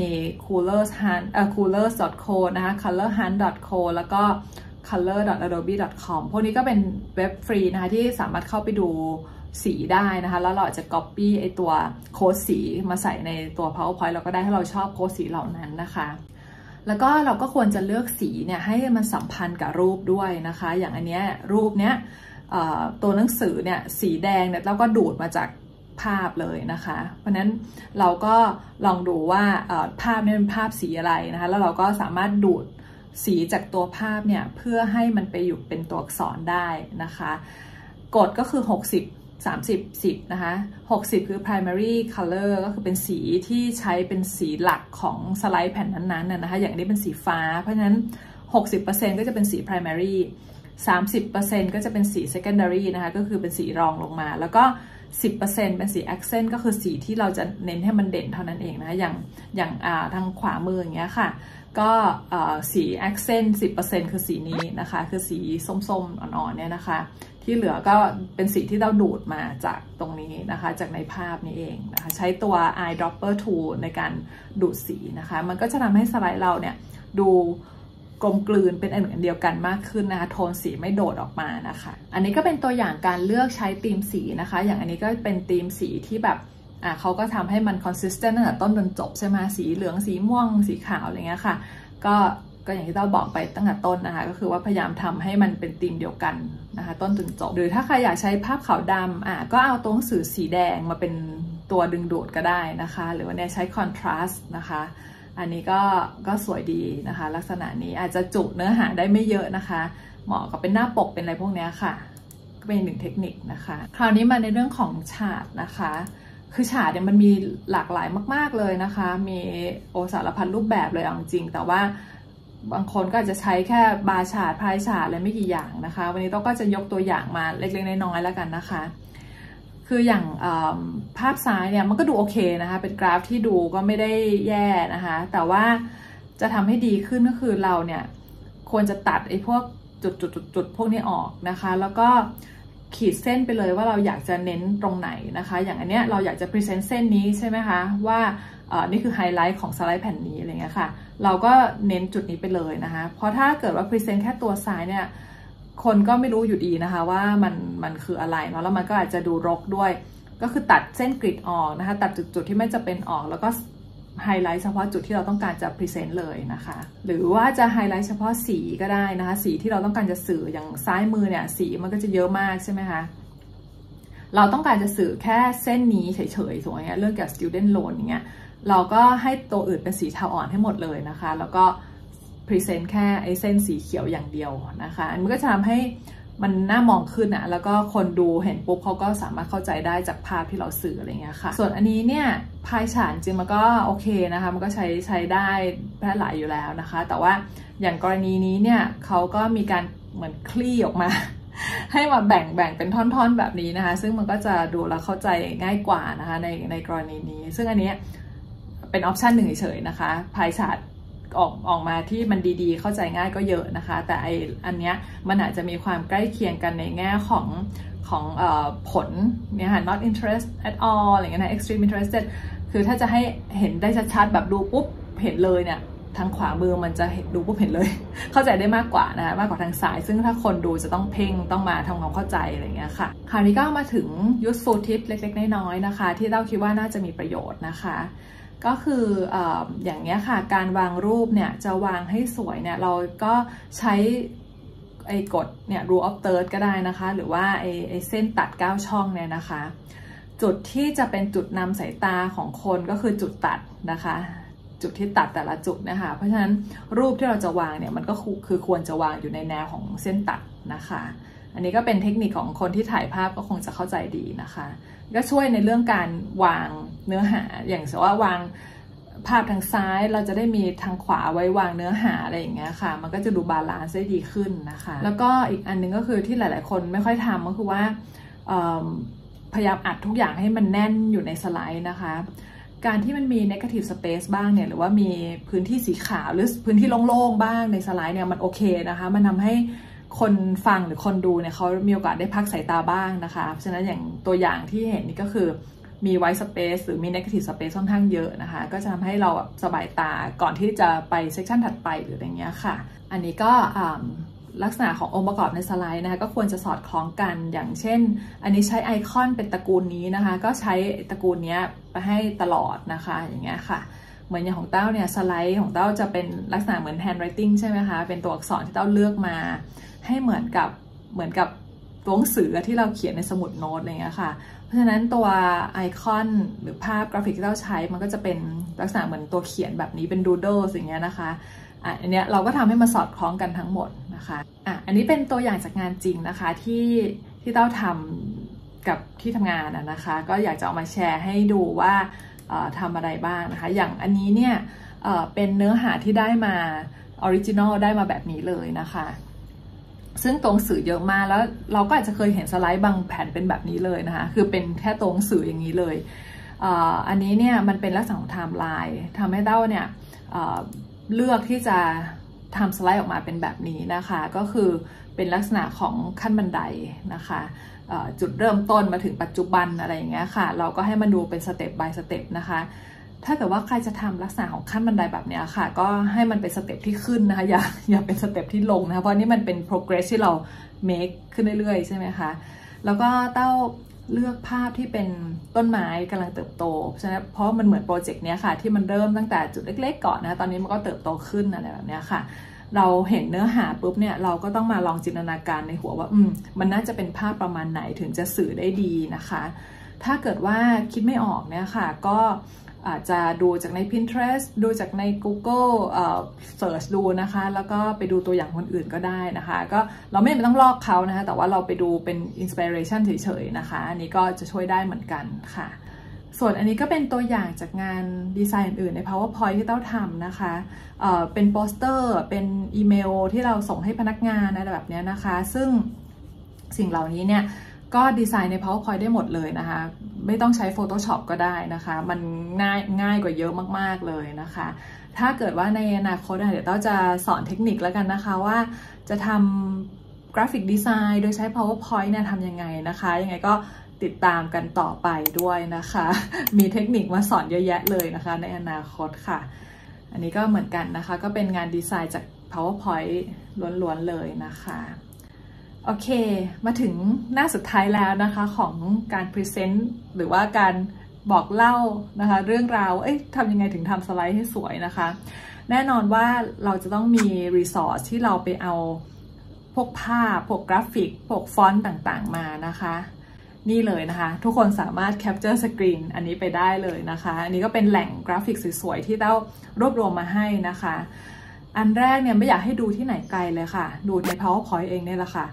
coolers.co นะคะ colorhunt.co แล้วก็ color.adobe.com พวกนี้ก็เป็นเว็บฟรีนะคะที่สามารถเข้าไปดูสีได้นะคะแล้วเราอาจจะ copy ไอตัวโค้ดสีมาใส่ในตัว PowerPoint เราก็ได้ถ้าเราชอบโค้ดสีเหล่านั้นนะคะแล้วก็เราก็ควรจะเลือกสีเนี่ยให้มันสัมพันธ์กับรูปด้วยนะคะอย่างอันเนี้ยรูปเนี้ยตัวหนังสือเนี่ยสีแดงเนี่ยเราก็ดูดมาจากภาพเลยนะคะเพราะนั้นเราก็ลองดูว่าภาพนี้เป็นภาพสีอะไรนะคะแล้วเราก็สามารถดูดสีจากตัวภาพเนี่ยเพื่อให้มันไปอยู่เป็นตัวอักษรได้นะคะกฎก็คือ60-30-10นะคะ60คือ primary color ก็คือเป็นสีที่ใช้เป็นสีหลักของสไลด์แผ่นนั้นๆนะคะอย่างนี้เป็นสีฟ้าเพราะฉะนั้น 60% ก็จะเป็นสี primary 30% ก็จะเป็นสี secondary นะคะก็คือเป็นสีรองลงมาแล้วก็ 10% เป็นสี accent ก็คือสีที่เราจะเน้นให้มันเด่นเท่านั้นเองนะอย่างทางขวามืออย่างเงี้ยค่ะก็สี accent 10% คือสีนี้นะคะคือสีส้มๆอ่อนๆเนี่ยนะคะที่เหลือก็เป็นสีที่เราดูดมาจากตรงนี้นะคะจากในภาพนี้เองนะคะใช้ตัว eyedropper tool ในการดูดสีนะคะมันก็จะทำให้สไลด์เราเนี่ยดูกลมกลืนเป็นอันเดียวกันมากขึ้นนะคะโทนสีไม่โดดออกมานะคะอันนี้ก็เป็นตัวอย่างการเลือกใช้ธีมสีนะคะอย่างอันนี้ก็เป็นธีมสีที่แบบเขาก็ทำให้มัน consistent ตั้งแต่ต้นจนจบใช่ไหมสีเหลืองสีม่วงสีขาวอะไรเงี้ยค่ะก็อย่างที่เราบอกไปตั้งแต่ต้นนะคะก็คือว่าพยายามทำให้มันเป็นธีมเดียวกันนะคะต้นจนจบหรือถ้าใครอยากใช้ภาพขาวดำก็เอาตัวหนังสือสีแดงมาเป็นตัวดึงดูดก็ได้นะคะหรือว่าเนี่ยใช้ contrast นะคะอันนี้ก็สวยดีนะคะลักษณะนี้อาจจะจุเนื้อหาได้ไม่เยอะนะคะเหมาะกับเป็นหน้าปกเป็นอะไรพวกนี้ค่ะก็เป็นหนึ่งเทคนิคนะคะคราวนี้มาในเรื่องของฉากนะคะคือฉากเนี่ยมันมีหลากหลายมากๆเลยนะคะมีสารพัดรูปแบบเลยเอาจริงแต่ว่าบางคนก็อาจจะใช้แค่บาร์ฉากพายฉากอะไรไม่กี่อย่างนะคะวันนี้ต้องก็จะยกตัวอย่างมาเล็กๆน้อยๆแล้วกันนะคะคืออย่างภาพซ้ายเนี่ยมันก็ดูโอเคนะคะเป็นกราฟที่ดูก็ไม่ได้แย่นะคะแต่ว่าจะทำให้ดีขึ้นก็คือเราเนี่ยควรจะตัดไอ้พวกจุดพวกนี้ออกนะคะแล้วก็ขีดเส้นไปเลยว่าเราอยากจะเน้นตรงไหนนะคะอย่างอันเนี้ยเราอยากจะพรีเซนต์เส้นนี้ใช่ไหมคะว่านี่คือไฮไลท์ของสไลด์แผ่นนี้อะไรเงี้ยค่ะเราก็เน้นจุดนี้ไปเลยนะคะเพราะถ้าเกิดว่าพรีเซนต์แค่ตัวซ้ายเนี่ยคนก็ไม่รู้อยู่ดีนะคะว่ามันคืออะไรเนาะแล้วมันก็อาจจะดูรกด้วยก็คือตัดเส้นกริดออกนะคะตัดจุดที่ไม่จะเป็นออกแล้วก็ไฮไลท์เฉพาะจุดที่เราต้องการจะพรีเซนต์เลยนะคะหรือว่าจะไฮไลท์เฉพาะสีก็ได้นะคะสีที่เราต้องการจะสื่ออย่างซ้ายมือเนี่ยสีมันก็จะเยอะมากใช่ไหมคะเราต้องการจะสื่อแค่เส้นนี้เฉยๆถูกไหมเรื่องเกี่ยวกับ student loan อย่างเงี้ยเราก็ให้ตัวอื่นเป็นสีเทาอ่อนให้หมดเลยนะคะแล้วก็พรีเซนต์แค่ไอ้เส้นสีเขียวอย่างเดียวนะคะอันนี้ก็จะทำให้มันน่ามองขึ้นอะแล้วก็คนดูเห็นปุ๊บเขาก็สามารถเข้าใจได้จากภาพที่เราสื่ออะไรเงี้ยค่ะส่วนอันนี้เนี่ยพายฉานจริงมันก็โอเคนะคะมันก็ใช้ได้แพร่หลายอยู่แล้วนะคะแต่ว่าอย่างกรณีนี้เนี่ยเขาก็มีการเหมือนคลี่ออกมาให้มาแบ่งเป็นท่อนๆแบบนี้นะคะซึ่งมันก็จะดูแล้วเข้าใจง่ายกว่านะคะในกรณีนี้ซึ่งอันนี้เป็นออปชันหนึ่งเฉยๆนะคะพายฉานออกมาที่มันดีๆเข้าใจง่ายก็เยอะนะคะแต่อันเนี้ยมันอาจจะมีความใกล้เคียงกันในแง่ของผลเนี่ยค่ะ not interest at all อะไรเงี้ยนะ extreme interested คือถ้าจะให้เห็นได้ชัดๆแบบดูปุ๊บเห็นเลยเนี่ยทางขวามือมันจะดูปุ๊บเห็นเลยเข้าใจได้มากกว่านะคะมากกว่าทางซ้ายซึ่งถ้าคนดูจะต้องเพ่งต้องมาทำความเข้าใจอะไรเงี้ยค่ะคราวนี้ก็มาถึง useful tip เล็กๆน้อยๆนะคะที่เราคิดว่าน่าจะมีประโยชน์นะคะก็คืออย่างนี้ค่ะการวางรูปเนี่ยจะวางให้สวยเนี่ยเราก็ใช้กฎเนี่ย rule of third ก็ได้นะคะหรือว่าเส้นตัด9ช่องเนี่ยนะคะจุดที่จะเป็นจุดนำสายตาของคนก็คือจุดตัดนะคะจุดที่ตัดแต่ละจุดนะคะเพราะฉะนั้นรูปที่เราจะวางเนี่ยมันก็คือควรจะวางอยู่ในแนวของเส้นตัดนะคะอันนี้ก็เป็นเทคนิคของคนที่ถ่ายภาพก็คงจะเข้าใจดีนะคะก็ช่วยในเรื่องการวางเนื้อหาอย่างเช่นว่าวางภาพทางซ้ายเราจะได้มีทางขวาไว้วางเนื้อหาอะไรอย่างเงี้ยค่ะมันก็จะดูบาลานซ์ได้ดีขึ้นนะคะแล้วก็อีกอันนึงก็คือที่หลายๆคนไม่ค่อยทำก็คือว่าพยายามอัดทุกอย่างให้มันแน่นอยู่ในสไลด์นะคะการที่มันมี negative space บ้างเนี่ยหรือว่ามีพื้นที่สีขาวหรือพื้นที่โล่งๆบ้างในสไลด์เนี่ยมันโอเคนะคะมันทำให้คนฟังหรือคนดูเนี่ยเขามีโอกาสได้พักสายตาบ้างนะคะฉะนั้นอย่างตัวอย่างที่เห็นนี่ก็คือมี white space หรือมี negative space ค่อนข้างเยอะนะคะก็จะทำให้เราสบายตาก่อนที่จะไปเซสชันถัดไปหรืออะไรเงี้ยค่ะอันนี้ก็ลักษณะขององค์ประกอบในสไลด์นะคะก็ควรจะสอดคล้องกันอย่างเช่นอันนี้ใช้ไอคอนเป็นตระกูลนี้นะคะก็ใช้ตระกูลนี้ไปให้ตลอดนะคะอย่างเงี้ยค่ะเหมือนอย่างของเต้าเนี่ยสไลด์ของเต้าจะเป็นลักษณะเหมือน handwriting ใช่ไหมคะเป็นตัวอักษรที่เต้าเลือกมาให้เหมือนกับตัวหนังสือที่เราเขียนในสมุดโน้ตอะไรเงี้ยค่ะเพราะฉะนั้นตัวไอคอนหรือภาพกราฟิกที่เราใช้มันก็จะเป็นลักษณะเหมือนตัวเขียนแบบนี้เป็น doodle อย่างเงี้ยนะคะอันเนี้ยเราก็ทำให้มันสอดคล้องกันทั้งหมดนะคะอันนี้เป็นตัวอย่างจากงานจริงนะคะที่เต้าทำกับที่ทำงานนะคะก็อยากจะเอามาแชร์ให้ดูว่าทำอะไรบ้างนะคะอย่างอันนี้เนี่ยเป็นเนื้อหาที่ได้มาออริจินอลได้มาแบบนี้เลยนะคะซึ่งตัวหนังสือเยอะมากแล้วเราก็อาจจะเคยเห็นสไลด์บางแผ่นเป็นแบบนี้เลยนะคะคือเป็นแค่ตัวหนังสืออย่างนี้เลยอันนี้เนี่ยมันเป็นลักษณะของไทม์ไลน์ทำให้เต้าเนี่ยเลือกที่จะทำสไลด์ออกมาเป็นแบบนี้นะคะก็คือเป็นลักษณะของขั้นบันไดนะคะจุดเริ่มต้นมาถึงปัจจุบันอะไรอย่างเงี้ยค่ะเราก็ให้มันดูเป็นสเต็ป by สเต็ปนะคะถ้าเกิดว่าใครจะทำลักษณะของขั้นบันไดแบบนี้ค่ะก็ให้มันเป็นสเต็ปที่ขึ้นนะคะอย่าเป็นสเต็ปที่ลงนะคะเพราะนี่มันเป็น progress ที่เรา make ขึ้นเรื่อยๆใช่ไหมคะแล้วก็เต้าเลือกภาพที่เป็นต้นไม้กำลังเติบโตฉะนั้นเพราะมันเหมือนโปรเจกต์นี้ค่ะที่มันเริ่มตั้งแต่จุดเล็กๆก่อนนะตอนนี้มันก็เติบโตขึ้นอะไรแบบนี้ค่ะเราเห็นเนื้อหาปุ๊บเนี่ยเราก็ต้องมาลองจินตนาการในหัวว่ามันน่าจะเป็นภาพประมาณไหนถึงจะสื่อได้ดีนะคะถ้าเกิดว่าคิดไม่ออกเนี่ยค่ะก็อาจจะดูจากใน Pinterest ดูจากใน Google Search ดูนะคะแล้วก็ไปดูตัวอย่างคนอื่นก็ได้นะคะก็เราไม่ต้องลอกเขานะคะแต่ว่าเราไปดูเป็น Inspiration เฉยๆนะคะอันนี้ก็จะช่วยได้เหมือนกันค่ะส่วนอันนี้ก็เป็นตัวอย่างจากงานดีไซน์อื่นๆใน PowerPoint ที่เต้าทำนะคะเป็นโปสเตอร์เป็นอีเมลที่เราส่งให้พนักงานอะไรแบบนี้นะคะซึ่งสิ่งเหล่านี้เนี่ยก็ดีไซน์ใน PowerPoint ได้หมดเลยนะคะไม่ต้องใช้ Photoshop ก็ได้นะคะมันง่ายกว่าเยอะมากๆเลยนะคะถ้าเกิดว่าในอนาคตเดี๋ยวเราจะสอนเทคนิคแล้วกันนะคะว่าจะทำกราฟิกดีไซน์โดยใช้ PowerPoint เนี่ยทำยังไงนะคะยังไงก็ติดตามกันต่อไปด้วยนะคะมีเทคนิคมาสอนเยอะแยะเลยนะคะในอนาคตค่ะอันนี้ก็เหมือนกันนะคะก็เป็นงานดีไซน์จาก PowerPoint ล้วนๆเลยนะคะโอเคมาถึงหน้าสุดท้ายแล้วนะคะของการพรีเซนต์หรือว่าการบอกเล่านะคะเรื่องราวทำยังไงถึงทำสไลด์ให้สวยนะคะแน่นอนว่าเราจะต้องมีรีซอสที่เราไปเอาพวกภาพพวกกราฟิกพวกฟอนต์ต่างๆมานะคะนี่เลยนะคะทุกคนสามารถแคปเจอร์สกรีนอันนี้ไปได้เลยนะคะอันนี้ก็เป็นแหล่งกราฟิกสวยๆที่เต้ารวบรวมมาให้นะคะอันแรกเนี่ยไม่อยากให้ดูที่ไหนไกลเลยค่ะดูใน PowerPoint เองเนี่ยแหละค่ะ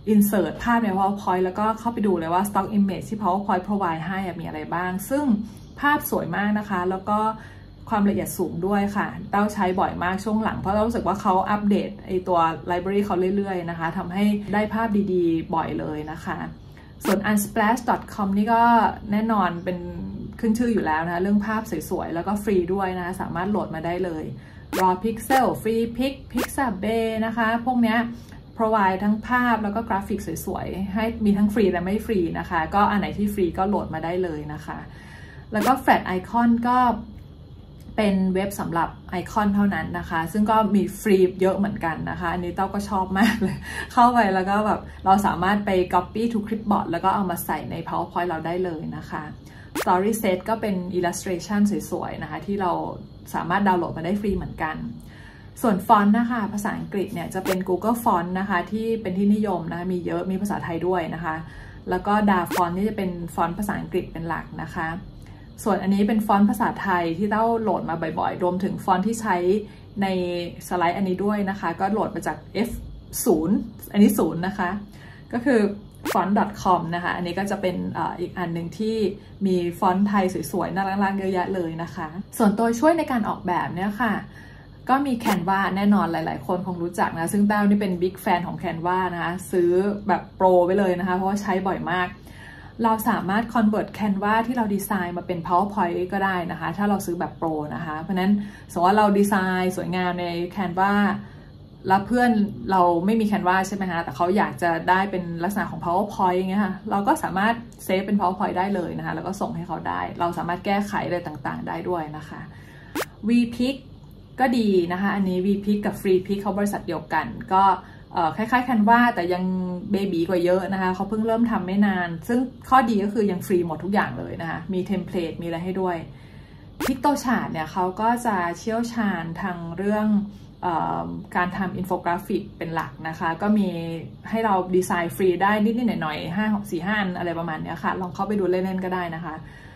insert ภาพใน PowerPoint แล้วก็เข้าไปดูเลยว่า stock image ที่ PowerPoint provide ให้มีอะไรบ้างซึ่งภาพสวยมากนะคะแล้วก็ความละเอียดสูงด้วยค่ะเต้าใช้บ่อยมากช่วงหลังเพราะเรารู้สึกว่าเขาอัปเดตไอตัว library เขาเรื่อยๆนะคะทำให้ได้ภาพดีๆบ่อยเลยนะคะส่วน unsplash.com นี่ก็แน่นอนเป็นขึ้นชื่ออยู่แล้วนะคะเรื่องภาพสวยๆแล้วก็ฟรีด้วยนะสามารถโหลดมาได้เลย raw pixel free pic pixabay นะคะพวกเนี้ยprovide ทั้งภาพแล้วก็กราฟิกสวยๆให้มีทั้งฟรีและไม่ฟรีนะคะก็อันไหนที่ฟรีก็โหลดมาได้เลยนะคะแล้วก็ Flat Icon ก็เป็นเว็บสำหรับไอคอนเท่านั้นนะคะซึ่งก็มีฟรีเยอะเหมือนกันนะคะอันนี้เต้าก็ชอบมากเลยเข้าไปแล้วก็แบบเราสามารถไป copy to clipboard แล้วก็เอามาใส่ใน PowerPoint เราได้เลยนะคะ Storyset ก็เป็น illustration สวยๆนะคะที่เราสามารถดาวน์โหลดมาได้ฟรีเหมือนกันส่วนฟอนต์นะคะภาษาอังกฤษเนี่ยจะเป็น Google Font นะคะที่เป็นที่นิยมนะมีเยอะมีภาษาไทยด้วยนะคะแล้วก็ DA Font นี่จะเป็นฟอนต์ภาษาอังกฤษเป็นหลักนะคะส่วนอันนี้เป็นฟอนต์ภาษาไทยที่เต้าโหลดมาบ่อยๆรวมถึงฟอนต์ที่ใช้ในสไลด์อันนี้ด้วยนะคะก็โหลดมาจาก F0 อันนี้0นะคะก็คือ font.com นะคะอันนี้ก็จะเป็นอีกอันหนึ่งที่มีฟอนต์ไทยสวยๆน่ารักๆเยอะแยะเลยนะคะส่วนตัวช่วยในการออกแบบเนี่ยค่ะก็มี Canva แน่นอนหลายๆคนคงรู้จักนะซึ่งเต้านี่เป็นบิ๊กแฟนของ Canva นะคะซื้อแบบโปรไว้เลยนะคะเพราะว่าใช้บ่อยมากเราสามารถ convert Canva ที่เราดีไซน์มาเป็น PowerPoint ก็ได้นะคะถ้าเราซื้อแบบโปรนะคะเพราะนั้นสมมติว่าเราดีไซน์สวยงามใน Canva แล้วเพื่อนเราไม่มี Canva ใช่ไหมคะแต่เขาอยากจะได้เป็นลักษณะของ PowerPoint อย่างเงี้ยค่ะเราก็สามารถเซฟเป็น PowerPoint ได้เลยนะคะแล้วก็ส่งให้เขาได้เราสามารถแก้ไขอะไรต่างๆได้ด้วยนะคะ VPic ก็ดีนะคะอันนี้ VPic กับ FreePic เขาบริษัทเดียวกันก็คล้ายๆ Canva แต่ยังเบบีกว่าเยอะนะคะเขาเพิ่งเริ่มทำไม่นานซึ่งข้อดีก็คือยังฟรีหมดทุกอย่างเลยนะคะมีเทมเพลตมีอะไรให้ด้วย Pictochart เนี่ยเขาก็จะเชี่ยวชาญทางเรื่องการทำอินโฟกราฟิกเป็นหลักนะคะก็มีให้เราดีไซน์ฟรีได้นิดๆหน่อยๆ4-5 อันอะไรประมาณนี้ค่ะลองเข้าไปดูเล่นๆก็ได้นะคะ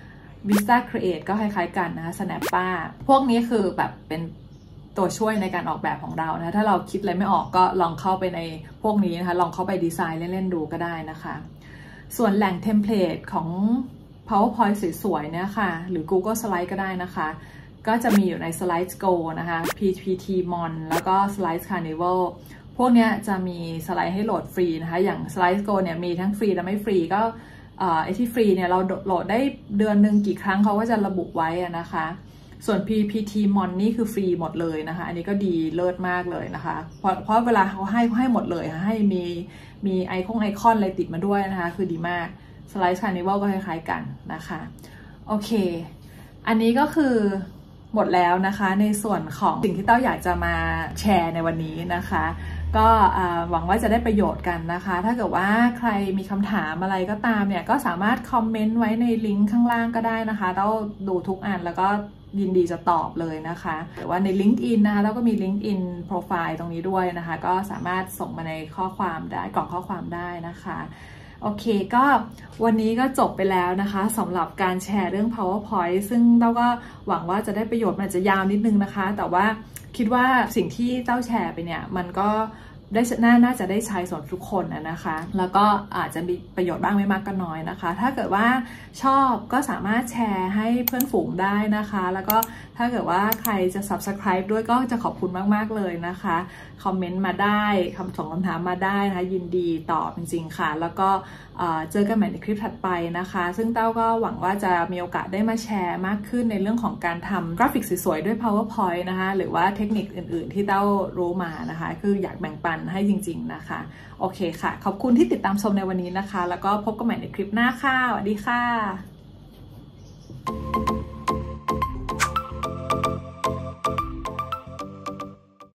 Vista Create ก็คล้ายๆกันนะคะ Snappa พวกนี้คือแบบเป็นตัวช่วยในการออกแบบของเรานะถ้าเราคิดอะไรไม่ออกก็ลองเข้าไปในพวกนี้นะคะลองเข้าไปดีไซน์เล่นๆดูก็ได้นะคะส่วนแหล่งเทมเพลตของ PowerPoint สวยๆเนี่ยค่ะหรือ Google Slide ก็ได้นะคะก็จะมีอยู่ใน Slides Go นะคะ PPTmon แล้วก็ Slides Carnival พวกนี้จะมีสไลด์ให้โหลดฟรีนะคะอย่าง Slides Go เนี่ยมีทั้งฟรีและไม่ฟรีก็ไอที่ฟรีเนี่ยเราโหลดได้เดือนหนึ่งกี่ครั้งเขาก็จะระบุไว้นะคะส่วน PPTmon นี่คือฟรีหมดเลยนะคะอันนี้ก็ดีเลิศมากเลยนะคะเพราะเวลาเขาให้หมดเลยให้มีไอคอนอะไรติดมาด้วยนะคะคือดีมาก Slides Carnival ก็คล้ายๆกันนะคะโอเคอันนี้ก็คือหมดแล้วนะคะในส่วนของสิ่งที่เต้าอยากจะมาแชร์ในวันนี้นะคะก็หวังว่าจะได้ประโยชน์กันนะคะถ้าเกิดว่าใครมีคำถามอะไรก็ตามเนี่ยก็สามารถคอมเมนต์ไว้ในลิงก์ข้างล่างก็ได้นะคะเต้าดูทุกอันแล้วก็ยินดีจะตอบเลยนะคะหรือว่าใน LinkedIn นะคะแล้วก็มี LinkedIn Profile ตรงนี้ด้วยนะคะก็สามารถส่งมาในข้อความได้กล่องข้อความได้นะคะโอเคก็วันนี้ก็จบไปแล้วนะคะสำหรับการแชร์เรื่อง PowerPoint ซึ่งเต้าก็หวังว่าจะได้ประโยชน์มันอาจจะยาวนิดนึงนะคะแต่ว่าคิดว่าสิ่งที่เต้าแชร์ไปเนี่ยมันก็ได้น่าจะได้ใช้สำหรับทุกคนนะคะแล้วก็อาจจะมีประโยชน์บ้างไม่มากก็น้อยนะคะถ้าเกิดว่าชอบก็สามารถแชร์ให้เพื่อนฝูงได้นะคะแล้วก็ถ้าเกิดว่าใครจะ Subscribe ด้วยก็จะขอบคุณมากๆเลยนะคะคอมเมนต์มาได้ส่งคำถามมาได้นะคะยินดีตอบจริงๆค่ะแล้วก็เจอกันใหม่ในคลิปถัดไปนะคะซึ่งเต้าก็หวังว่าจะมีโอกาสได้มาแชร์มากขึ้นในเรื่องของการทำกราฟิกสวยๆด้วย PowerPoint นะคะหรือว่าเทคนิคอื่นๆที่เต้ารู้มานะคะคืออยากแบ่งปันให้จริงๆนะคะโอเคค่ะขอบคุณที่ติดตามชมในวันนี้นะคะแล้วก็พบกันใหม่ในคลิปหน้าค่ะสวัสดีค่ะ